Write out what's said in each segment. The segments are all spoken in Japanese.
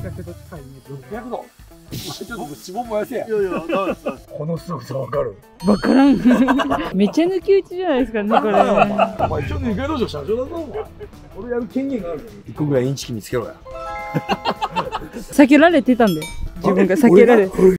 600度近いね。 600度。ちょっと脂肪燃やせや。 いやいや、ダメです。 このすごさわかる？ わからん。めっちゃ抜き打ちじゃないですかね、これ。 お前ちょっと二階道場社長だぞ、お前。俺やる権限がある。一個ぐらいインチキ見つけろや。 避けられてたんだよ。自分が避けられ。 10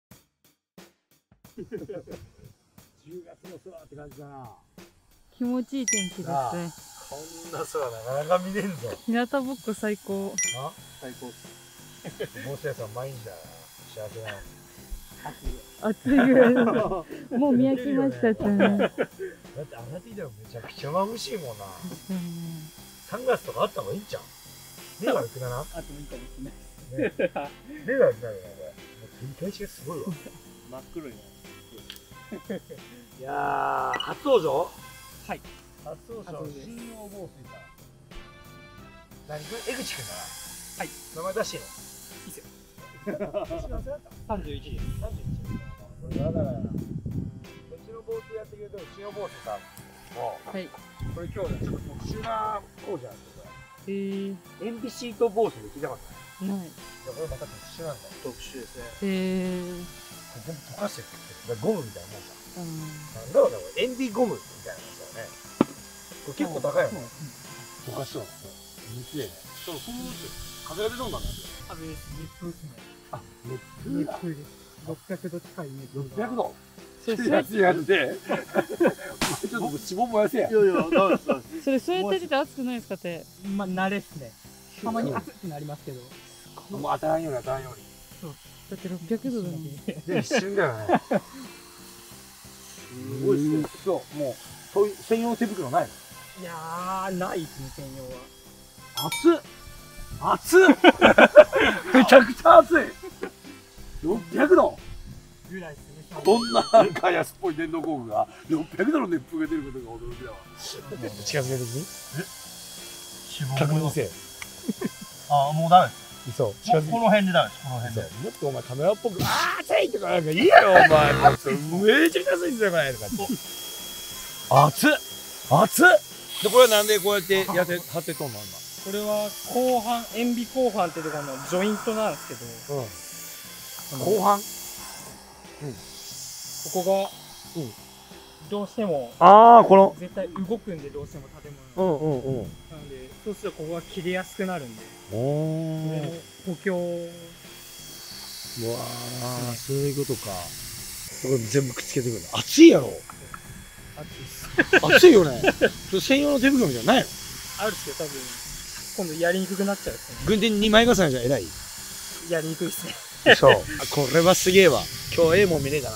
月の空って感じだな。 気持ちいい天気ですね。 こんな空なかなか見れんぞ。 日向ぼっこ最高。 あ、最高。帽子屋さん毎日だな。幸せな。 暑いぐらいだ。もう見飽きましたってね。 だってあなたいたらめちゃくちゃ眩しいもんな。サングラスとかあった方がいいんじゃん。目悪くなな。 あってもいいかもしれない。 目悪くなるよね、これ。照り返しがすごいわ。 真っ黒いな。 いやー、初登場。 はい。 初登場。新大防水さん。何これ、江口くんだな。 はい。 名前出していいの。 いいっすよ。 31です。これだからな。うちの防水やってくれてる新大防水さんも、 はい。 これ今日ね、ちょっと特殊な工事なんですよ。塩ビシート防水で聞いたことない。 ない。 いや、これまた特殊なんだよ。特殊ですね。全部溶かしてるってゴムみたいなもんさ。なんだろうね、これ塩ビゴムみたいなやつだよね。これ結構高いよね。溶かしそう。水でね。ちょっとふーって風が出そうなんだよ。 風です。熱風ですね。 あ、 熱風です。600度近い熱風。 600度。 それやつやって、ちょっと脂肪燃やせや。 いやいや、ダメです。 それそうやってて熱くないですかって。 まあ慣れっすね。たまに熱くなりますけど。 もう当たらんように当たらんように。 だって600度だもん。 で一瞬だよね。すごいっすね。そう、もうそういう専用の手袋ないの？ いやー、ないですね、専用は。 熱っ。熱っ。めちゃくちゃ熱い。600度。 ぐらいですね。 こんななんか安っぽい電動工具が600度の熱風が出ることが驚きだわ。近づけてきに？確認せえ。 あ、もうダメです。 そう。 この辺でダメです。この辺で。 もっとお前カメラっぽく、あー熱いとかなんかいいやろお前。めちゃくちゃ熱いんですよこれとか。熱っ。熱っ。でこれはなんでこうやって貼ってとんの今。 これは後半、塩ビ後半ってところのジョイントなんですけど、 後半。 ここが、どうしても、 ああこの。 絶対動くんで、どうしても建物。なので、そうするとここが切れやすくなるんで、 おお。 それの補強。 うわあ、そういうことか。これ全部くっつけてくる。熱いやろ。熱いよね。それ専用の手袋じゃないの？ あるっすけど、多分、今度やりにくくなっちゃうっすね。 軍手2枚重ねじゃ偉い。 やりにくいっすね。 そう。これはすげえわ。今日もん見れたな。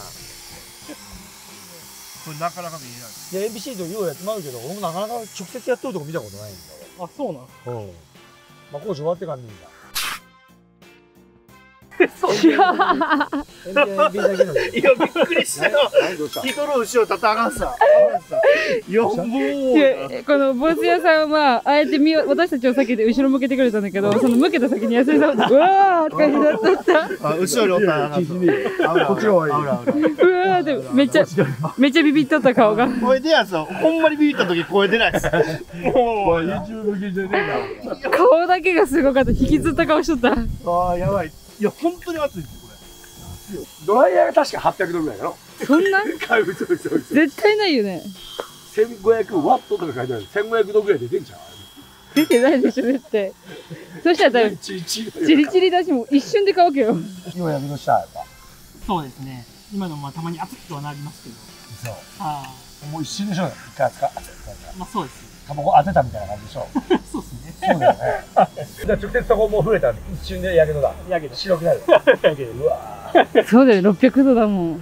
これなかなか見えない。 いや、ABC とようやってまうけど、俺もなかなか直接やっとるとこ見たことないんだあ、そうなんわ。まあ、工事終わってから見るんだ。 そういや、びっくりしたよ。 人の後ろ叩かんさ。いや、もう。 この坊主屋さんはあえて私たちを避けて後ろ向けてくれたんだけど、その向けた先に安井さんがうわーって感じだった。 あ、後ろにおったら。こっちの方がいい。 うわーってめっちゃビビっとった顔が。 声出やつは、ほんまにビビった時声出ないです。もう、 YouTube 向けじゃねえな。 顔だけがすごかった。引きずった顔しとった。 ああ、やばい。いや、本当に熱いですよ、これ。 ドライヤーが確か800度ぐらいだろ。 そんな嘘。 絶対ないよね。 1500ワットとか書いてある。1500度ぐらいで出んじゃん。 出てないでしょ絶対。そしたらチリチリだしも一瞬で乾くよ。 今やりましたやっぱ。 そうですね。今のまあたまに熱くはなりますけど。 そう。 あもう一瞬でしょ。一回熱か。 まあそうです。 タバコ当てたみたいな感じでしょ。 そうですね。 そうだよね。じゃあ直接そこもう増えたんで一瞬でやけどだ。 やけど。 白くなる。 やけど。 うわー。 そうだよ、600度だもん。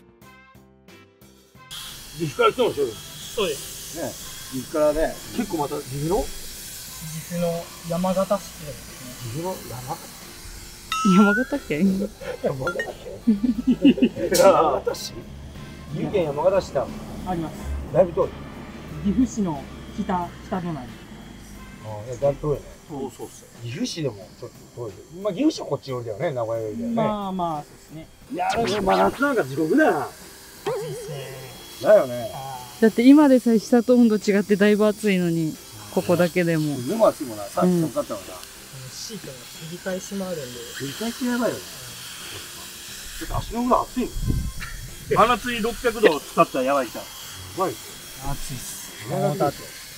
岐阜から来たんでしょ。 そうです。 ね。岐阜からね。結構また岐阜の岐阜の山形市ですね。 岐阜の山形県山形県山形市岐阜県山形市だ。 あります。 だいぶ遠い。 岐阜市の北隣。 ああ、だいぶ遠いね。そうっすよ。岐阜市でもちょっと遠い。まあ岐阜市はこっち寄りだよね、名古屋寄りだよね。 まあまあ、そうですね。 いやー、真夏なんか地獄だよな。 暑いですね。 だよね。 だって今でさえ下と温度違ってだいぶ暑いのに、ここだけでも。 でも暑いもんな。さっき寒かったのさ。 シートの切り返しもあるんで。 繰り返しやばいよね。ちょっと足の裏熱いの。 真夏に600度使ったらやばいじゃん。 やばいっすよ。 暑いっす。 また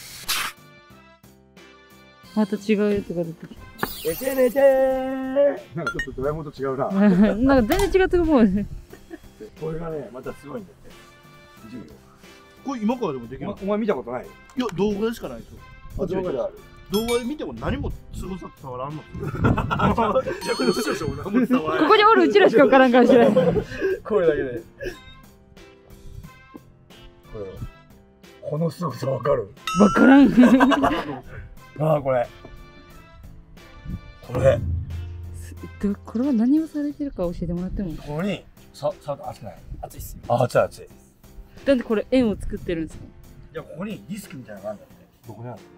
また違うやつが出てき寝て寝てー。なんかちょっとドラえもんと違うな。 た。なんか全然違ってくもんね。 これがね、またすごいんだって。10秒。 これ今からでもできる。 お前見たことない？ いや、動画でしかないですよ。 あ、動画である。 動画で見ても何も凄さ伝わらんの。逆に嘘でしょ、何も伝わらん。 ここにおるうちらしか分からんかもしれない。 これだけで。この凄さわかる？ 分からん。 ああ、これ。これ。 これは何をされてるか教えてもらっても。 ここに、触ると熱くない？ 暑いっすね。 あ、熱い熱い。 なんでこれ円を作ってるんですか？ いや、ここにディスクみたいなのがあるんだって。どこにあるの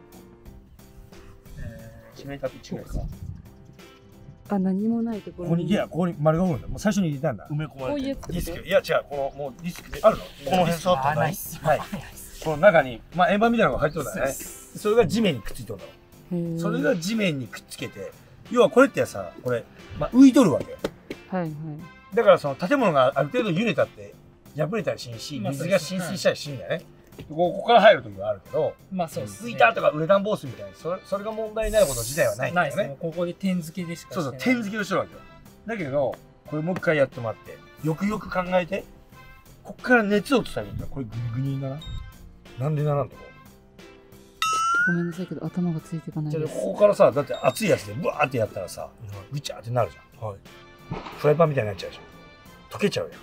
？1メーターと1メーター。 あ、何もないところここに、いや、ここに丸があるんだ。もう最初に入れたんだ。 埋め込こういうやまれてる。 つってこディスク。いや、違う。この、もうディスクであるの？この辺触ったらないっす。 はい。この中に、まあ、円盤みたいなのが入ってるんだよね。それが地面にくっついてるんだろ。 と？へーそれが地面にくっつけて、要はこれってさ、これ、まあ、浮いとるわけよ。 はいはい。 だからその建物がある程度揺れたって破れたりしんし、 まあ水が浸水したりしんだよね。ここから入る時はあるけど、 まあそうですね。 浮いたとかウレタン防水みたいにそれが問題になること自体はないんだよね。 ないですね。ここで点付けでしかそうそう、点付けをしてるわけよ。だけど、これもう一回やってもらって、よくよく考えて、こっから熱を伝えるんだよ。これグニグニだな。なんでならんとこ。 ごめんなさいけど頭がついていかないじゃあです。 ここからさ、だって熱いやつでブワーってやったらさ、ぐちゃーってなるじゃん。はい。フライパンみたいになっちゃうじゃん。溶けちゃうよ。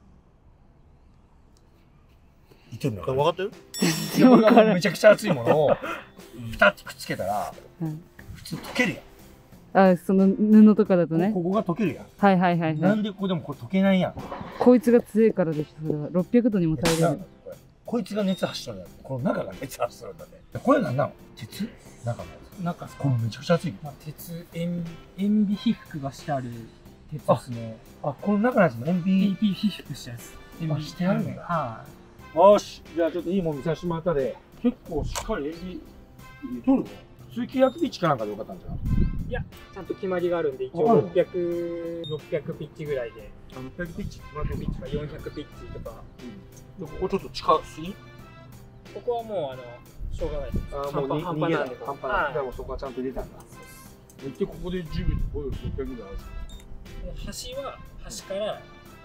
いてるのか分かってる？ いやこれがめちゃくちゃ熱いものをピタッとくっつけたら、 はい普通溶けるやん。 あ、その布とかだとね。 ここが溶けるやん。 はいはいはいはい。 なんでここでもこれ溶けないやん。 こいつが強いからでしょ、それは。600度にも耐えれる。 こいつが熱発してるんだよ。この中が熱発してるんだね。これなんなの？鉄？中のやつ。 中っすかこれめちゃくちゃ熱い。 まあ、鉄、塩ビ被覆がしてある鉄ですね。 あ、この中のやつも MP。 PP 被覆したやつ。 あしてあるんだはよし。じゃあちょっといいもん見させてもらったで。結構しっかりエビ入れとるの？普通900ピッチかなんかでよかったんじゃない？ い。ちゃんと決まりがあるんで、一あある応600ピッチぐらいで。 600ピッチ。 600ピッチとか400ピッチとか。 ここちょっと近すぎ？ ここはもう、しょうがないです。 あもう半端なんで。 半端なんはいで。もそこはちゃんと入れたんだ。で、ここで10秒こういう600ぐらいある。 端は端から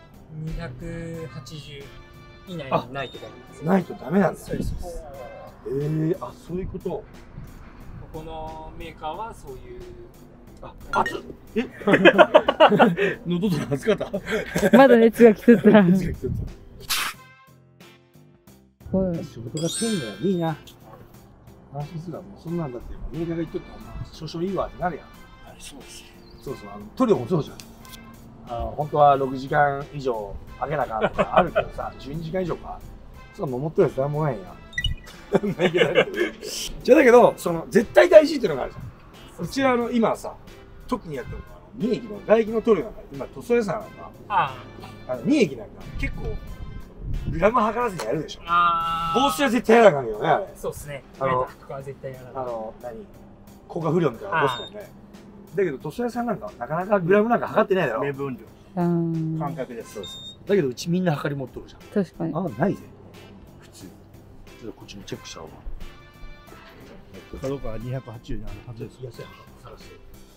280以内にないとかなんですよ。 ないとダメなんだ。 そうです。 あ、そういうこと。 ここのメーカーはそういう。 あ、熱っ。え喉とか熱かったまだ熱が来てたら。 熱が来てた。 はい。 仕事が丁寧いいな。安心するわ、もうそんなんだってメーカーが言っとったら、まあ、少々いいわってなるやん。そうです。そうそう、塗料もそうじゃん。本当は6時間以上あげなかとかあるけどさ、12時間以上か。そんな守ってるやつなんもないやん。じゃだけど、その絶対大事っていうのがあるじゃん。うちは今さ、特にやってるのは二液の唾液の塗料なんか、今塗装屋さんなんか、二液なんか結構グラム測らずにやるでしょ。防水は絶対やらなあかんよね、あれ。 そうですね。 メタとかは絶対やらない。 硬化不良みたいなの起こすもんね。だけど塗装屋さんなんかなかなかグラムなんか測ってないだろ。 目分量。感覚です。 そうそうそう。だけどうちみんな測り持っとるじゃん。 確かに。 あ、ないぜ。普通。ちょっとこっちもチェックしちゃおう。 角川280にあるはずです。 安い探して。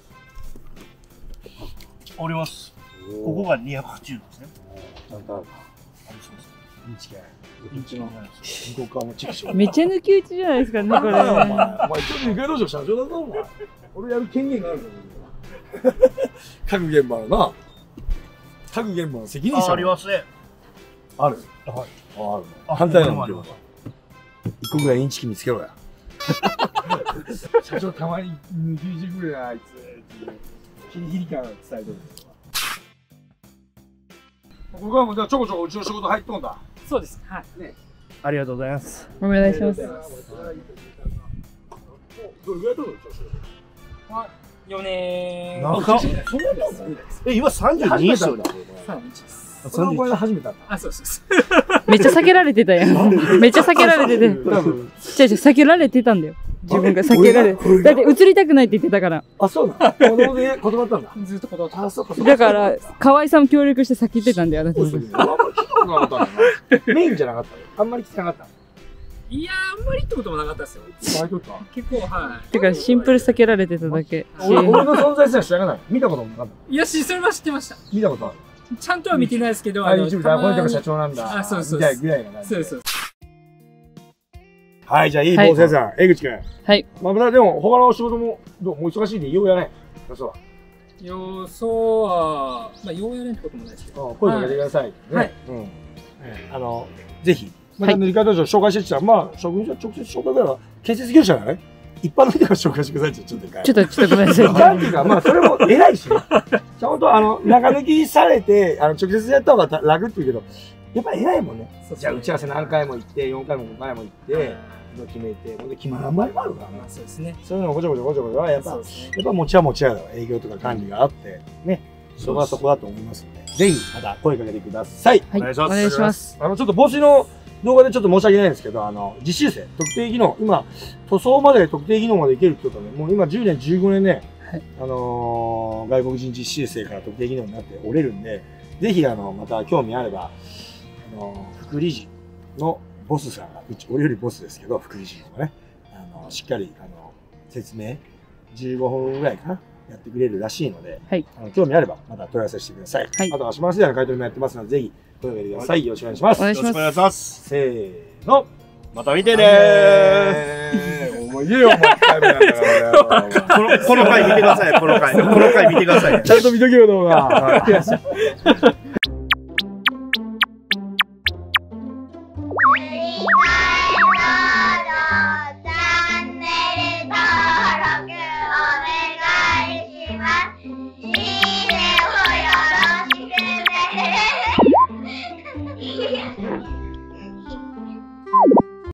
おります。ここが280ですね。 ちゃんとあるか。ありそうです。インチ系。インチの向こう側もチェックしよう。 めっちゃ抜き打ちじゃないですかね、これ。 お前ちょっと抜け道場社長だぞ、お前。俺やる権限があるぞ。各現場のな。各現場の責任者。 ありますね。 ある。はい。ある。反対なの。一個ぐらいインチキ見つけろや。社長たまに抜き打ちくれなあいつ。ヒリヒリ感伝えとる。ここはもうじゃあちょこちょこうちの仕事入っとんだ。 そうです。はい。 ありがとうございます。 お願いします。 どれぐらい取るの 4年。 長っ。今32ですよね。 31です。 その声始めたんだ。 あ、そうです。 めっちゃ避けられてたやん。めっちゃ避けられてて。 多分違う違う、避けられてたんだよ。 自分が避けられる。だって映りたくないって言ってたから。 あ、そうなの。子供で断ったんだ。 ずっと断ってあ、そうか。 だから、河合さんも協力して先言ってたんだよ、あなた。 メインじゃなかったの。あんまりきつなかったの。 いやー、あんまりってこともなかったですよ。結構、はい。 てか、シンプル避けられてただけ。 俺の存在すら知らない。見たこともなかった。 いや、それは知ってました。 見たことある。 ちゃんとは見てないですけど、 YouTube で、この人が社長なんだ。 あ、そうそう。 みたいぐらいの感じ。 そうそう。 はい、じゃあいい、坊主屋さん、江口くん。 はい。 まあ、でも、他の仕事も、もう忙しいんで、ようやれん。そうは。 そうは、まあ、ようやれんってこともないですけど。 声かけてください。 はい。 うん。ぜひ。また塗り方を紹介してきたら、まあ、職人さん直接紹介ぐらいは、建設業者ならね、一般の人が紹介してくださいってちょっと一回。 ちょっとごめんなさい。 なんていうか、まあ、それも偉いしね。ちゃんと、中抜きされて、直接やった方が楽って言うけど、やっぱ偉いもんね。じゃあ、打ち合わせ何回も行って、4回も5回も行って、決めて、ほんで決まらん場合もあるからな。 そうですね。 そういうのごちょごちょごちょごちょは、やっぱ持ちは持ちやだわ。営業とか管理があって、ね。そこはそこだと思いますので、ぜひ、また声かけてください。 お願いします。お願いします。 ちょっと帽子の動画でちょっと申し訳ないんですけど、実習生、特定技能、今、塗装まで特定技能までいけるってことはね、もう今10年、15年ね、外国人実習生から特定技能になっておれるんで、ぜひ、また興味あれば、副理事のボスさんが、俺よりボスですけど、副理事のね、しっかり、説明、15分ぐらいかな、やってくれるらしいので、はい、興味あれば、また問い合わせしてください。はい、あと、足回しでの買い取りもやってますので、ぜひ、声をかけてください。よろしくお願いします。 お願いします。 よろしくお願いします。 せーの。 また見てねー。 お前言えよ、お前。 この回見てください、この回見てください。 ちゃんと見とけよ、動画。 you